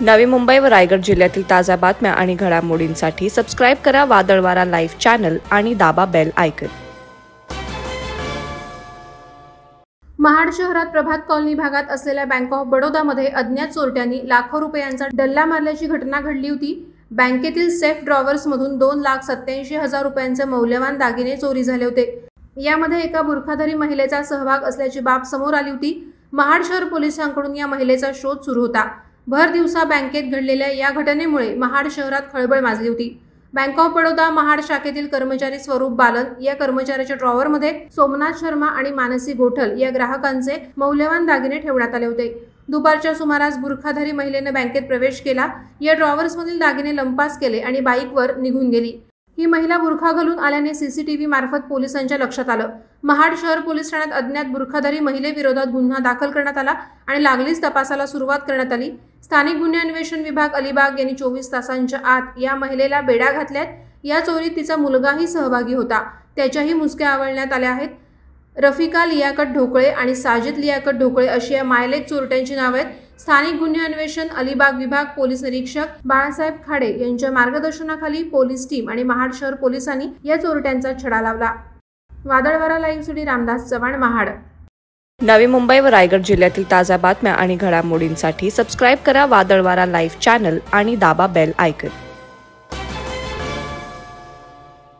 नवी मुंबई व रायगड जिल्ह्यातील ताज्या बातम्या आणि घडामोडींसाठी सबस्क्राईब करा वादळवारा लाईव्ह चॅनल आणि दाबा बेल आयकॉन। महाड शहरात प्रभात कॉलनी भागात असलेल्या बँक ऑफ बडोदामध्ये अज्ञात चोरट्यांनी लाखो रुपयांचा डल्ला मारल्याची घटना घडली होती। बँकेतील सेफ ड्रॉवर्समधून 2,87,000 रुपयांचे मौल्यवान दागिने चोरी झाले होते। यामध्ये एका बुरखाधारी महिलेचा सहभाग असल्याची बाब समोर आली होती। महाड शहर पोलिसांकडून या महिलेचा शोध सुरू होता। भर दिवसा बँकेत घडलेल्या या घटनेमुळे महाड शहरात खळबळ माजली होती। बँक ऑफ बडोदा महाड शाखेतील कर्मचारी स्वरूप बालन या कर्मचाऱ्याच्या ड्रॉवरमध्ये सोमनाथ शर्मा आणि मानसी गोठल या ग्राहकांचे मौल्यवान दागिने ठेवण्यात आले होते। दुपारच्या सुमारास बुरखाधारी महिलेने बँकेत प्रवेश केला, या ड्रॉवर्समधील दागिने लंपास केले आणि बाईकवर निघून गेली। ही महिला बुरखा घालून आल्याने सीसीटीव्ही मार्फत पोलिसांच्या लक्षात आलं। महाड शहर पोलीस ठाण्यात अज्ञात बुरखाधारी महिलेविरोधात गुन्हा दाखल करण्यात आला आणि लागलीच तपासाला सुरुवात करण्यात आली। स्थानिक गुन्हे अन्वेषण विभाग अलिबाग यांनी 24 तासांच्या आत या महिलेला बेड्या घातल्यात। या चोरीत तिचा मुलगाही सहभागी होता, त्याच्याही मुसक्या आवळण्यात आल्या आहेत। रफिका लियाकत ढोकळे आणि साजिद लियाकत ढोकळे अशी या मायलेक चोरट्यांची नावे आहेत। स्थानिक गुन्हे अन्वेषण अलिबाग विभाग पोलीस निरीक्षक बाळासाहेब खाडे यांच्या मार्गदर्शनाखाली पोलीस टीम आणि महाड शहर पोलिसांनी या चोरट्यांचा छडा लावला। वादळवारा लाईव्हसाठी रामदास चव्हाण, महाड। नवी मुंबई व रायगड जिल्ह्यातील ताज्या बातम्या आणि घडामोडींसाठी सबस्क्राईब करा वादळवारा लाईव्ह चॅनल आणि दाबा बेल आयकॉन।